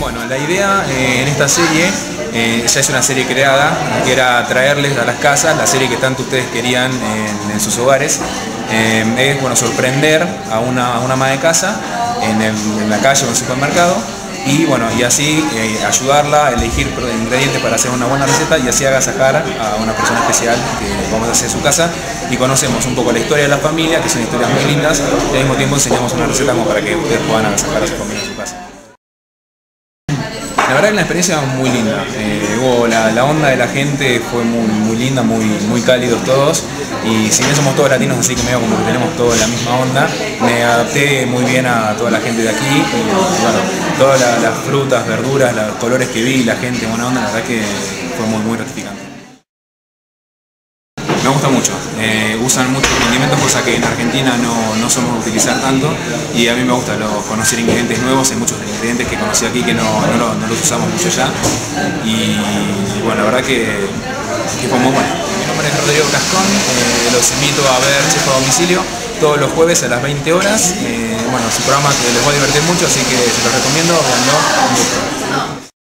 Bueno, la idea en esta serie ya es una serie creada, que era traerles a las casas la serie que tanto ustedes querían en sus hogares. Es bueno, sorprender a una ama de casa en la calle o en el supermercado y, bueno, y así ayudarla a elegir ingredientes para hacer una buena receta y así agasajar a una persona especial que vamos a hacer en su casa y conocemos un poco la historia de la familia, que son historias muy lindas, y al mismo tiempo enseñamos una receta como para que ustedes puedan agasajar a su familia en su casa. La verdad que la experiencia muy linda, la onda de la gente fue muy linda, muy cálidos todos, y si bien somos todos latinos, así que medio como que tenemos toda la misma onda, me adapté muy bien a toda la gente de aquí y bueno, todas las frutas, verduras, los colores que vi, la gente, buena onda, la verdad que fue muy gratificante. Me gusta mucho, usan muchos condimentos, cosa que en Argentina no somos utilizar tanto, y a mí me gusta conocer ingredientes nuevos. Hay muchos ingredientes que conocí aquí que no los usamos mucho ya, y bueno, la verdad que fue muy bueno. Mi nombre es Rodrigo Cascón, los invito a ver Chef a Domicilio todos los jueves a las 20 horas, bueno, es un programa que les va a divertir mucho, así que se los recomiendo, véanlo.